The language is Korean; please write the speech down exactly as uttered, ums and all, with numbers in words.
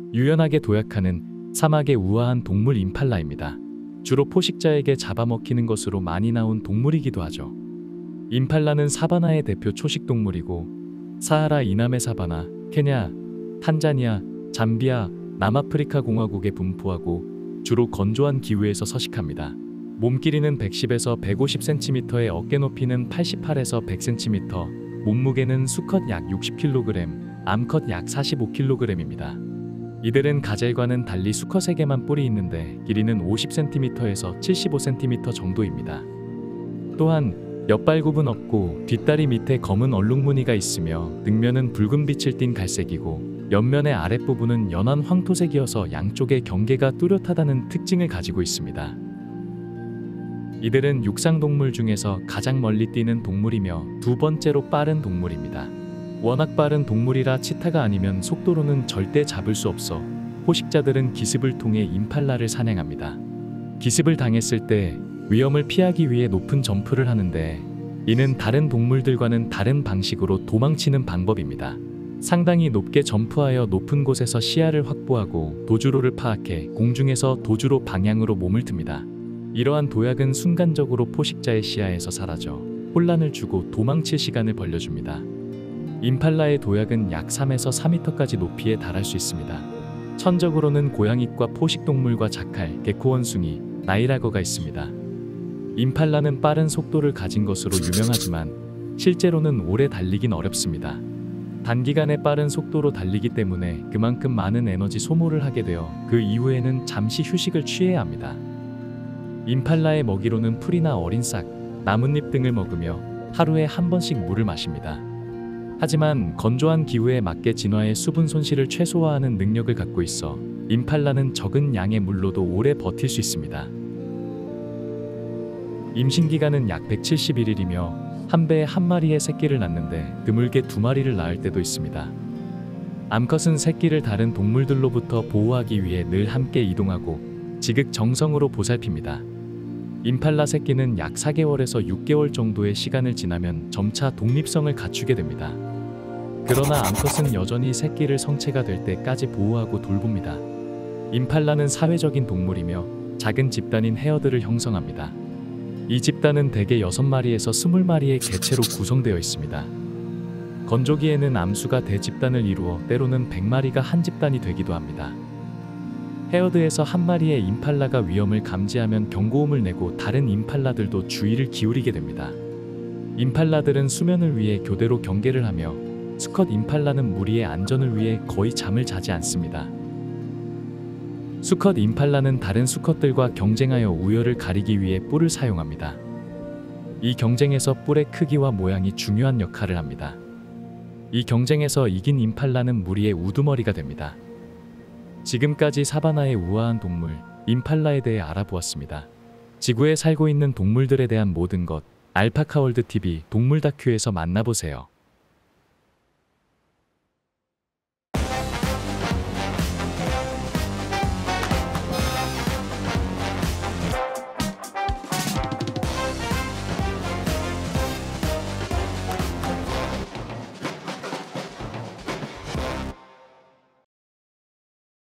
유연하게 도약하는 사막의 우아한 동물 임팔라입니다. 주로 포식자에게 잡아먹히는 것으로 많이 나온 동물이기도 하죠. 임팔라는 사바나의 대표 초식 동물이고 사하라 이남의 사바나, 케냐, 탄자니아, 잠비아, 남아프리카 공화국에 분포하고 주로 건조한 기후에서 서식합니다. 몸 길이는 백십에서 백오십 센티미터에 어깨 높이는 팔십팔에서 백 센티미터, 몸무게는 수컷 약 육십 킬로그램, 암컷 약 사십오 킬로그램입니다. 이들은 가젤과는 달리 수컷에게만 뿔이 있는데 길이는 오십 센티미터에서 칠십오 센티미터 정도입니다. 또한 옆발굽은 없고 뒷다리 밑에 검은 얼룩무늬가 있으며 등면은 붉은 빛을 띤 갈색이고 옆면의 아랫부분은 연한 황토색이어서 양쪽의 경계가 뚜렷하다는 특징을 가지고 있습니다. 이들은 육상동물 중에서 가장 멀리 뛰는 동물이며 두 번째로 빠른 동물입니다. 워낙 빠른 동물이라 치타가 아니면 속도로는 절대 잡을 수 없어 포식자들은 기습을 통해 임팔라를 사냥합니다. 기습을 당했을 때 위험을 피하기 위해 높은 점프를 하는데 이는 다른 동물들과는 다른 방식으로 도망치는 방법입니다. 상당히 높게 점프하여 높은 곳에서 시야를 확보하고 도주로를 파악해 공중에서 도주로 방향으로 몸을 듭니다. 이러한 도약은 순간적으로 포식자의 시야에서 사라져 혼란을 주고 도망칠 시간을 벌려줍니다. 임팔라의 도약은 약 삼에서 사 미터까지 높이에 달할 수 있습니다. 천적으로는 고양잇과 포식동물과 자칼, 개코 원숭이, 나이라거가 있습니다. 임팔라는 빠른 속도를 가진 것으로 유명하지만 실제로는 오래 달리긴 어렵습니다. 단기간에 빠른 속도로 달리기 때문에 그만큼 많은 에너지 소모를 하게 되어 그 이후에는 잠시 휴식을 취해야 합니다. 임팔라의 먹이로는 풀이나 어린 싹, 나뭇잎 등을 먹으며 하루에 한 번씩 물을 마십니다. 하지만 건조한 기후에 맞게 진화해 수분 손실을 최소화하는 능력을 갖고 있어 임팔라는 적은 양의 물로도 오래 버틸 수 있습니다. 임신기간은 약 백칠십일 일이며 한 배에 한 마리의 새끼를 낳는데 드물게 두 마리를 낳을 때도 있습니다. 암컷은 새끼를 다른 동물들로부터 보호하기 위해 늘 함께 이동하고 지극정성으로 보살핍니다. 임팔라 새끼는 약 사 개월에서 육 개월 정도의 시간을 지나면 점차 독립성을 갖추게 됩니다. 그러나 암컷은 여전히 새끼를 성체가 될 때까지 보호하고 돌봅니다. 임팔라는 사회적인 동물이며 작은 집단인 헤어드를 형성합니다. 이 집단은 대개 여섯 마리에서 스물 마리의 개체로 구성되어 있습니다. 건조기에는 암수가 대집단을 이루어 때로는 백 마리가 한 집단이 되기도 합니다. 헤어드에서 한 마리의 임팔라가 위험을 감지하면 경고음을 내고 다른 임팔라들도 주의를 기울이게 됩니다. 임팔라들은 수면을 위해 교대로 경계를 하며 수컷 임팔라는 무리의 안전을 위해 거의 잠을 자지 않습니다. 수컷 임팔라는 다른 수컷들과 경쟁하여 우열을 가리기 위해 뿔을 사용합니다. 이 경쟁에서 뿔의 크기와 모양이 중요한 역할을 합니다. 이 경쟁에서 이긴 임팔라는 무리의 우두머리가 됩니다. 지금까지 사바나의 우아한 동물, 임팔라에 대해 알아보았습니다. 지구에 살고 있는 동물들에 대한 모든 것, 알파카월드 티비 동물 다큐에서 만나보세요.